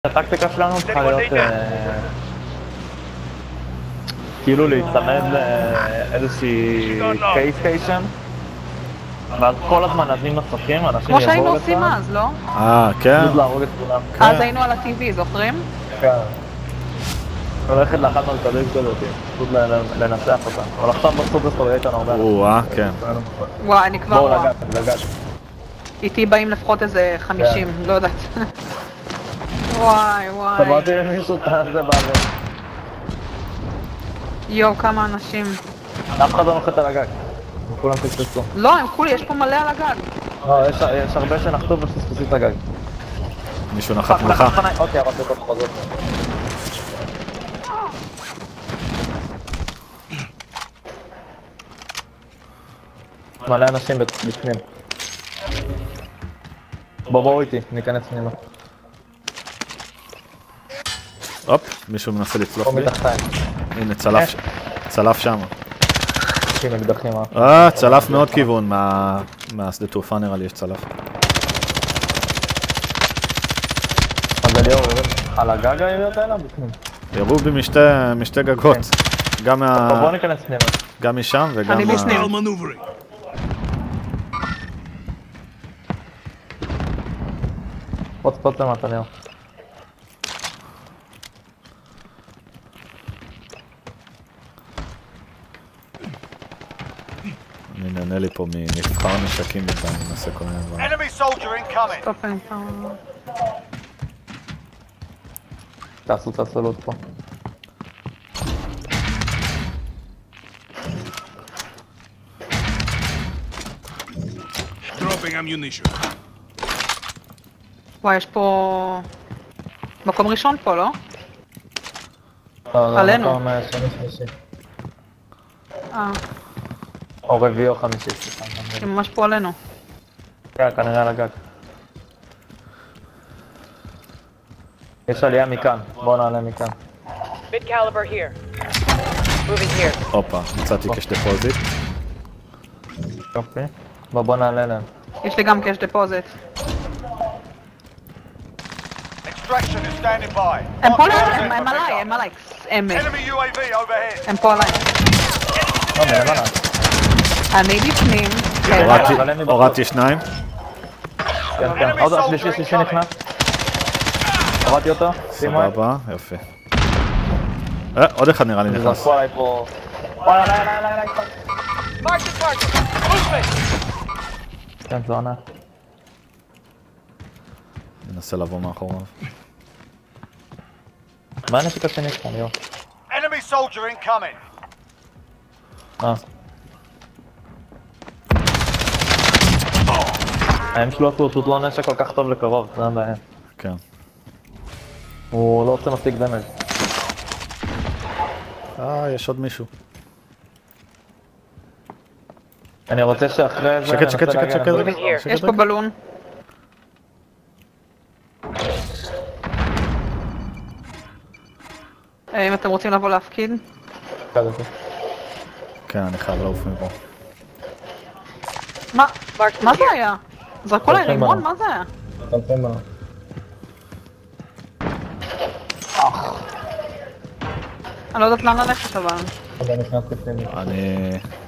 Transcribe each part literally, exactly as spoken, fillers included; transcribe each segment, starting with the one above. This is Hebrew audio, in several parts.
הטקטיקה שלנו צריכה להיות כאילו להצטמד לאיזושהי קייס סטיישן ואז כל הזמן נזמין מסכים, אנשים כמו שהיינו עושים אז, לא? אה, כן? פשוט להרוג את כולם. אז היינו על ה-טי וי, זוכרים? כן. הולכת לאחת מרכזית כזאת, פשוט לנצח אותה. אבל עכשיו בסופרסטור יהיה איתנו הרבה. או-אה, כן. וואי, אני כבר רואה. בואו לגעת, לגעת. איתי באים לפחות איזה חמישים, לא יודעת. וואי וואי. שמעתי מישהו טען זה בעבר. יואו, כמה אנשים. אף אחד לא נוחת על הגג. כולם פספסו. לא, הם כולי, יש פה מלא על הגג. לא, יש הרבה שנחתו ופספסו את הגג. מישהו נחת מולך? אוקיי, הרצות עוד חוזות. מלא אנשים בפנים. בוא בואו איתי, ניכנס פנימה. הופ, מישהו מנסה לצלוף פה לי. מתחתיים. הנה, צלף, צלף שם. עם אקדחים. אה, צלף מאוד כיוון מהשדה תעופה נראה לי יש צלף. אז אליאור, על הגג היריות האלה? בפנים. ירו בי משתי גגות. גם מה... בוא ניכנס פנימה. גם משם וגם... אני בפנים. פוץ פוץ למטה ליאור. אני נהנה לי פה ממבחר נשקים בינתיים, אני מנסה כל מיני דברים. סטופ אין פה. תעשו צלצלות פה. Dropping ammunition. וואי, יש פה... מקום ראשון פה, לא? לא, עלינו. מקום שני שלישי. אה, או רביעי או חמישי, סליחה. הם ממש פה עלינו. כן, כנראה על הגג. יש עלייה מכאן, בואו נעלה מכאן. Mid caliber here. Moving here. הופה, מצאתי קש דפוזיט. יופי. בוא בוא נעלה להם. יש לי גם קש דפוזיט. Extraction is standing by. הם פה עליי, הם הם עליי, הם עליי. הם... Enemy U A V overhead. הם פה עליי. לא, מלמעלה. אני בפנים. כן. הורדתי- הורדתי שניים. כן, כן. עוד השלישי, שלישי נכנס. הורדתי אותו. שימו את. סבבה, יופי. אה, עוד אחד נראה לי נכנס. זרקו עליי פה. וואי, עליי, עליי, עליי, עליי. Mark the target. Movement. כן, זו עונה. ננסה לבוא מאחוריו. מה הנשק השני שלך, ליאור? Enemy soldier incoming. אה. האם שלו הוא פשוט לא נשק כל כך טוב לקרוב, זה הבעיה. כן. הוא לא רוצה מספיק דמג'. אה, יש עוד מישהו. אני רוצה שאחרי זה... שקט, שקט, ננסה שקט, להגיע שקט, לבלון. רגע. שקט, יש פה רגע. בלון. אה, אם אתם רוצים לבוא להפקיד. כזה. כן, אני חייב לעוף מפה. מה? Mark מה the זה here. היה? זרקו עליי הולכים רימון? עליו. מה זה היה? תלכם מה? אני לא יודעת לאן ללכת אבל. אני נכנס לפני. אני...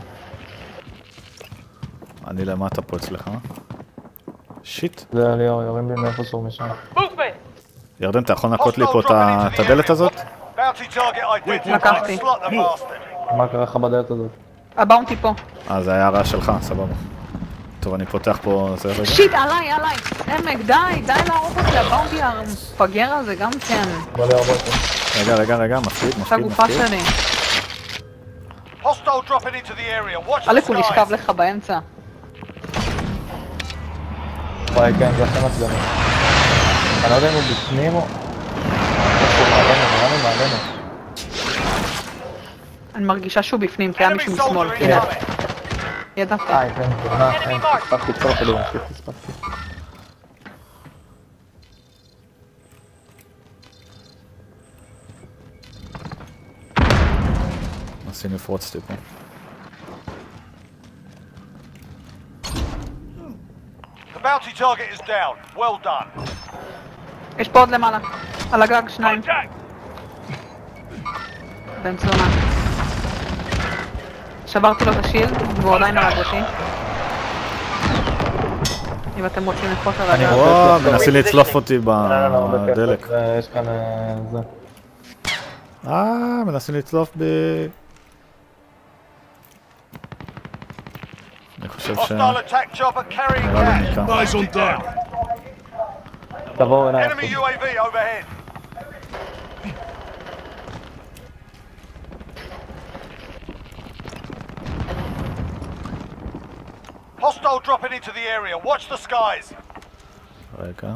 אני למטה פה אצלך. שיט. זה ליאור, יורים בי מאיפשהו משם. Movement. ירדן, אתה יכול לנקות לי פה את ה- את הדלת הזאת? Bounty target identified. לקחתי. Slot the bastard. מה קרה לך בדלת הזאת? הבאונטי פה. אה, זה היה הרעש שלך, סבבה. טוב, אני פותח פה... זה רגע. שיט, עליי, עליי. עמק, די, די להרוג אותי, הבאונטי המפגר הזה גם כן. בוא ליאור בוא איתי. רגע, רגע, רגע, מפקיד, עכשיו מפקיד, גופה מפקיד. שלי. Hostile dropping into the area. Watch the אלף הוא נשכב skies. לך באמצע. וואי, כן, זה הכי מצלמי. אני לא יודע אם הוא בפנים או... הוא מעלינו, נראה לי מעלינו. אני מרגישה שהוא בפנים, כי היה Enemy מישהו משמאל. soldier הנה, incoming. ידעתי. אה, כן, תאונה, כן, הספקתי את כל הכלים, הספקתי. נסי נפרוץ טיפה. The bounty target is down. Well done. יש פה עוד למעלה. על הגג, שניים. בן צלונה. שברתי לו את השילד, והוא עדיין הרג אותי. אם אתם רוצים לקחות על הגג. וואו, מנסים לצלוף אותי לא, לא, לא, בכיף. בדלק. זה- יש כאן אה, זה. אה, מנסים לצלוף ב... אני חושב ש... Hostile attack chopper carrying נראה לי gas. מכאן. תבואו אליי. Enemy U A V overhead. Hostile dropping into the area. Watch the skies. רגע.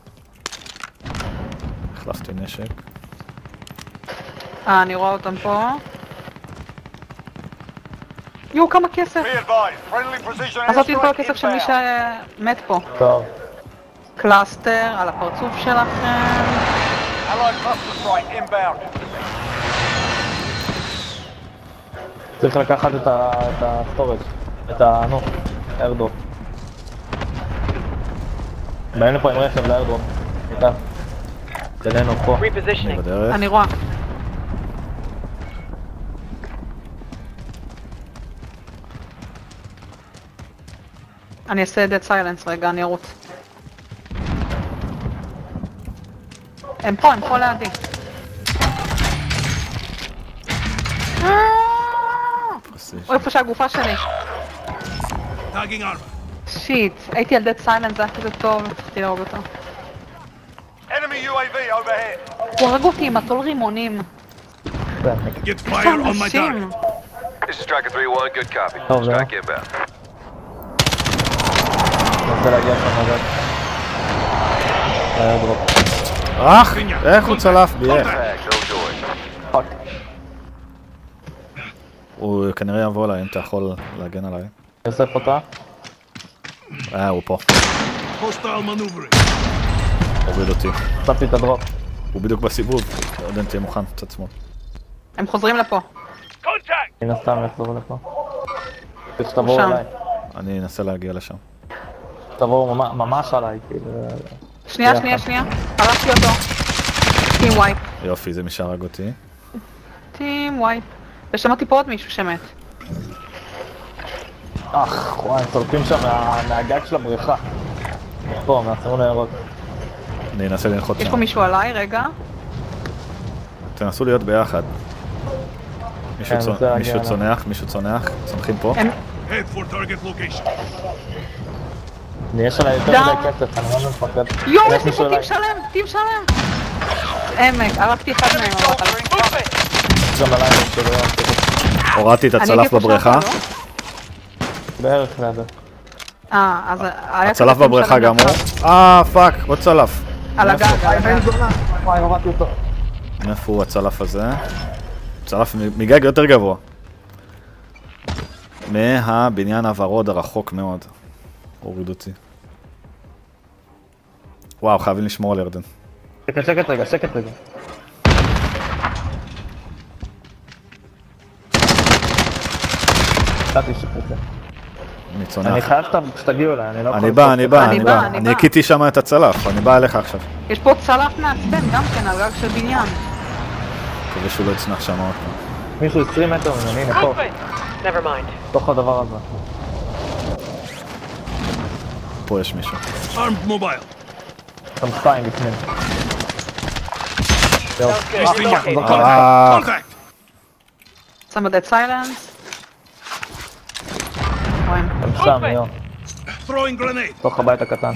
החלפתי נשק. אה, אני רואה אותם פה. יואו, כמה כסף! Be advised. Friendly precision עשיתי את כל airstrike הכסף של מי inbound. שמת פה. טוב. קלאסטר על הפרצוף שלכם. Allied cluster strike inbound. צריך לקחת את ה... את הסטורג'. את ה... נו. איירדרופ. באים לפה עם רכב לאיירדרופ. איתה. אצלנו פה. אני Repositioning. בדרך. אני רואה. אני אעשה dead silence רגע, אני ארוץ. הם פה, הם פה לידי. או איפה שהגופה שלי. שיט, הייתי על dead silence, זה היה כזה טוב, צריכתי להרוג אותו. Enemy U A V overhead. הוא הרג אותי עם הטול רימונים. כן. איפה אנשים? This is Striker three one, good copy. Oh, yeah. Strike inbound. אני רוצה להגיע שם לגג. לאיירדרופ. אך! איך הוא צלף בי? איך? Tag, no joy. פאק. הוא כנראה יבוא אליי, אם אתה יכול להגן עליי. יוסף אותה. אה, הוא פה. הוריד אותי. שמתי את הדרופ. הוא בדיוק בסיבוב. עודן תהיה מוכן, צד שמאל. הם חוזרים לפה. מן הסתם יחזרו לפה. שתבואו שם. אליי. אני אנסה להגיע לשם. תבואו ממ- ממש עליי, כאילו. שנייה, ביחד. שנייה, שנייה. הלכתי אותו. טים וייפ. יופי, זה מי שהרג אותי. טים וייפ. ושמעתי פה עוד מישהו שמת. אך, וואי, הם צולפים שם מה- מהגג של הבריכה. פה, מהסימון הירוק. אני אנסה לנחות יש שם. פה מישהו עליי, רגע. תנסו להיות ביחד. מישהו כן, צונ- רוצה להגיע מישהו אליו. צונח, מישהו צונח, צונחים פה. הם... אני יש עליי יותר דם. מדי כסף, אני לא מפחד. יואו, יש יש לי מישהו פה טים אליי. שלם! טים שלם! עמק, הרגתי אחד מהם. Enemy אבל- soldier incoming. גם עליי יש שלו, כאילו, הורדתי את אני הצלף הייתי פה בבריכה. שעכשיו, בערך לידו. לא? אה, אז היה הצלף כזה טים בבריכה שלם גם הוא. עכשיו. אה, פאק, עוד צלף. על הגג, על הגג. וואי, הורדתי אותו. מאיפה הוא הצלף הזה? צלף מ- מגג יותר גבוה. מהבניין הוורוד הרחוק מאוד. הוריד אותי. וואו, חייבים לשמור על ירדן. שקט, שקט רגע, שקט רגע. נתתי שקט. אני אני צונח. חייב שתגיעו אליי, אני לא יכול... אני בא, אני בא, אני אני בא, בא. אני אני בא. הקיתי שם את הצלף, אני בא אליך עכשיו. יש פה צלף מעצבן גם כן על גג של בניין. מקווה שהוא לא יצנח שם עוד פעם. מישהו עשרים מטר ממני, הנה פה, Movement. Never mind. בתוך הדבר הזה. פה יש מישהו. שם שתיים בפנים. זהו. Sounds good. Relocating. אה, שם בדד סיילנס. רואים. הם שם, יו. בתוך הבית הקטן.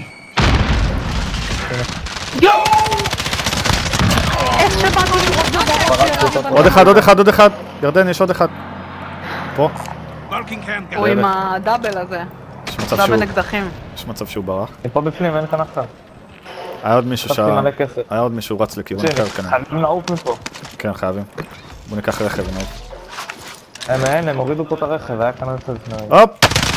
יואו! איך שבאנו לראות בבוקר. עוד אחד, עוד אחד, עוד אחד. ירדן, יש עוד אחד. פה. הוא עם הדאבל הזה. יש מצב דאבל שהוא- אקדחים. יש מצב שהוא ברח. אני פה בפנים, אין כאן אף אחד. היה עוד מישהו חסכתי שה... מלא כסף. היה עוד מישהו רץ לכיוון אחר כנראה. חייבים לעוף מפה. כן, חייבים. בוא ניקח רכב ונעוף. הם אין, הם הורידו פה את הרכב, היה כאן רכב לפני רגע. הופ!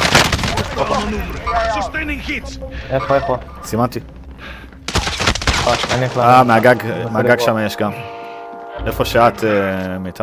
איפה, איפה? סימנתי. פאק, אין לי אה, כלל. מהגג, אני מנסה מהגג לברוח. שם יש גם. איפה שאת, אה, מיטל?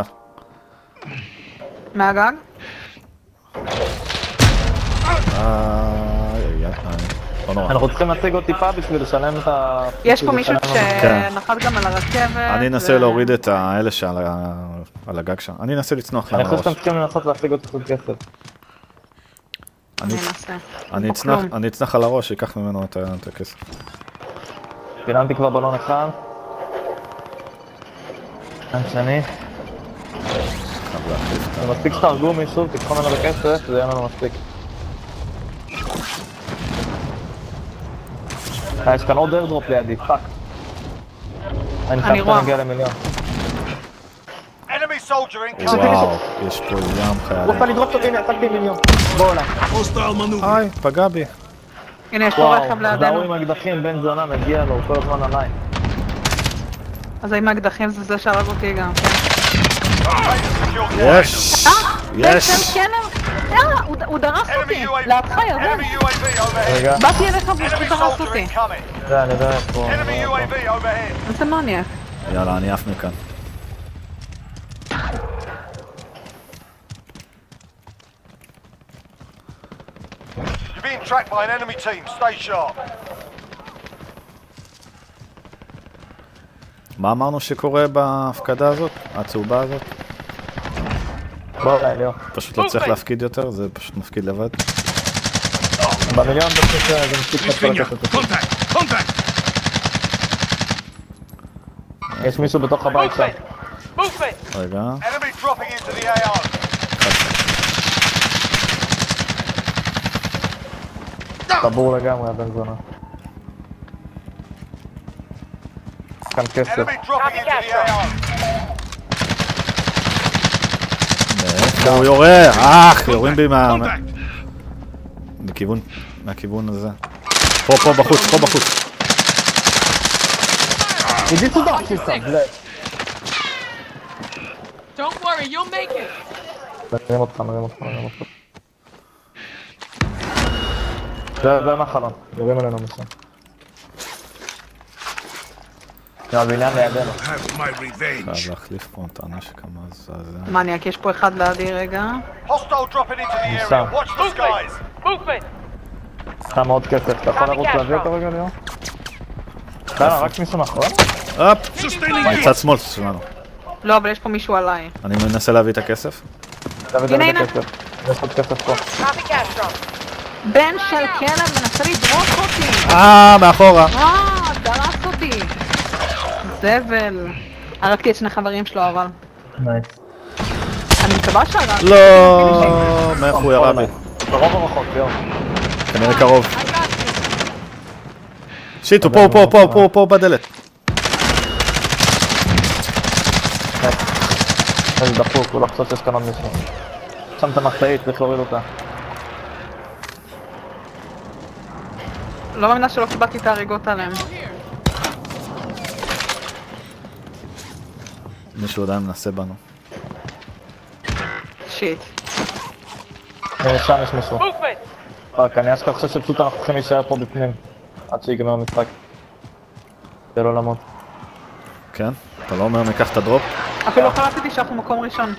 מהגג? אה, איי, איי, איי. לא נורא. אנחנו צריכים להציג עוד טיפה בשביל לשלם את ה... יש פה מישהו כן. שנחת גם על הרכבת. אני אנסה להוריד את האלה שעל הגג שם. אני אנסה לצנוח להם אני חושב ראש. שאתם צריכים לנסות להשיג עוד קצת כסף. אני אנסה. אני פה אצנח, כלום. אני אצנח על הראש, שיקח ממנו את ה- את הכסף. פיננתי כבר בלון אחד. כאן שני. חייב להחליף את זה מספיק שתהרגו מישהו, תיקחו ממנו בכסף, זה יהיה לנו מספיק. אה, יש כאן עוד איירדרופ לידי, פאק. אני חייב רואה. להגיע למיליון. Enemy soldier ה... incoming. וואו, יש פה ים הוא חיילים. רוצה לדרוף אותי, הנה, הצגתי מיליון. בואו אליי. היי, פגע בי. הנה, יש פה וואו, רכב זה ההוא לידינו. עם האקדחים, בן זונה, מגיע לו, הוא כל הזמן עליי. אז עם האקדחים זה זה שהרג אותי גם, כן. יש! יש! בן של כלב! יאללה, הוא- הוא דרס אותי! Enemy U A V. לידך ירדן! Enemy U A V overhead. רגע, באתי אליך והוא Enemy דרס soldier אותי! incoming. זה אני יודע איפה. Enemy U A V overhead. איזה מניאק. יאללה, אני עף מכאן. You're being tracked by an enemy team. Stay sharp. מה אמרנו שקורה בהפקדה הזאת? הצהובה הזאת? בואו אליי, ליאור. פשוט לא צריך להפקיד יותר, זה פשוט מפקיד לבד. במיליון פשוט זה מספיק לך כל הכסף. יש מישהו בתוך הבית שם. רגע. Enemy dropping into the A O. טבור לגמרי, הבן זונה. כאן כסף. Enemy dropping into the A O. מאיפה הוא יורה? אך, יורים בי מה... מכיוון... מהכיוון הזה. פה, פה בחוץ, פה בחוץ. אידי סודר, שיסה, בלד. Don't worry, you'll make it. נרים אותך, נרים אותך, נרים אותך. זה זה מהחלון, יורים עלינו משם. הבניין לידינו. חייב להחליף פה את הנשק המזעזע. מניאק, יש פה אחד לידי רגע. Hostile dropping into the Sam. area. Watch the skies. שם עוד כסף, אתה יכול לרוץ להביא אותו רגע ליאור? כאן, רק מישהו מאחורי? הופ! מצד שמאל שלנו. לא, אבל יש פה מישהו עליי. אני מנסה להביא את הכסף. תביא הנה, את הנה. הכסף. יש עוד כסף פה. בן של כלב מנסה לדרוך אותי! אה, מאחורה. אה, דרס אותי! זבל. הרגתי את שני חברים שלו, אבל... נייס. אני מקווה שהרגתי. לא, מאיפה הוא ירה בי? קרוב או רחוק, ליאור? כנראה קרוב. שיט, הוא פה, הוא פה, פה, פה, פה בדלת. איזה דפוק, הוא לא חושב שיש כאן עוד מישהו. שם את המשאית, צריך להוריד אותה. לא מאמינה שלא קיבלתי את ההריגות עליהם. מישהו עדיין מנסה בנו. שיט. אה, שם יש מישהו. רק, אני אשכרה חושב שפשוט אנחנו צריכים להישאר פה בפנים. עד שיגמר המשחק. זה לא למות. כן? אתה לא אומר ניקח את הדרופ? אפילו לא חלטתי שאנחנו מקום ראשון.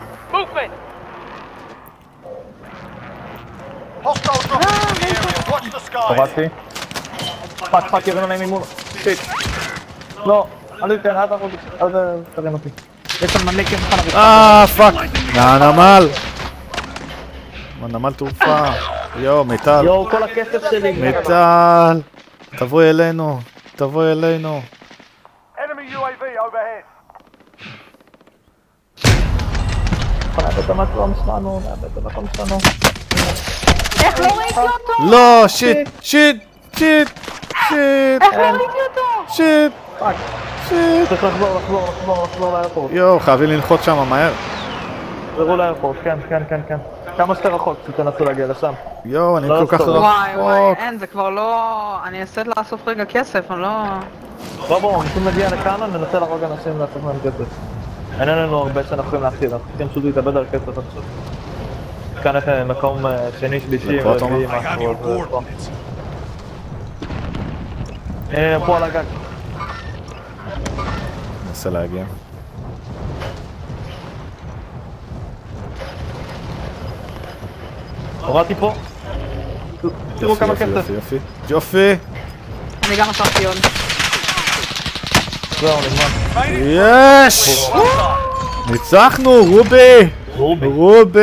Hostile dropping into the area. Watch the skies. הורדתי. פאק פאק ירים עליהם ממול. שיט. לא, אל תיתן, אל תעבוד. אל תרים אותי. יש שם מלא כסף על הרצפה. אה, פאק! מהנמל! מהנמל תעופה. יואו, מיטל. יואו, כל הכסף שלי. מיטל! תבואי אלינו. תבואי אלינו. Enemy U A V overhead. נאבד את המקום שלנו, נאבד את המקום שלנו. איך לא ראיתי אותו? לא, שיט! שיט! שיט! שיט! איך לא ראיתי אותו? שיט! פאק. שיט! צריך לחזור, לחזור, לחזור, לחזור לאיירפורט. יואו, חייבים לנחות שם מהר. תחזרו לאיירפורט, כן, כן, כן, כן. כמה שיותר רחוק, שתנסו להגיע לשם. יואו, אני לא כל כך טוב. וואי וואי, רחוק. אין, זה כבר לא... אני אעשה לאסוף רגע כסף, אני לא... בוא בואו, רוצים להגיע לכאן, ננסה להרוג אנשים לעשות מהם כסף. אין לנו הרבה שאנחנו יכולים להפסיד, אנחנו צריכים פשוט להתאבד על כסף עכשיו. כאן יש מקום שני, שלישי, לפה אתה אומר? רביעי, משהו, אז פה. אה, פה על הגג. ננסה להגיע. הורדתי פה. תראו יופי, כמה יופי, כסף. יופי, יופי. אני גם עשיתי עוד. זהו, נגמר. יש! ניצחנו, רובי! רובי. רובי!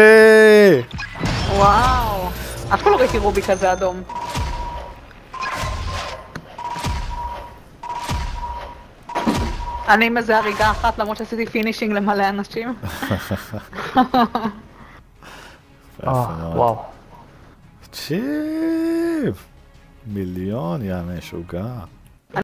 וואו. אף פעם לא ראיתי רובי כזה אדום. אני עם איזה הריגה אחת למרות שעשיתי פינישינג למלא אנשים. אה, וואו. תקשיב! מיליון יא משוגע.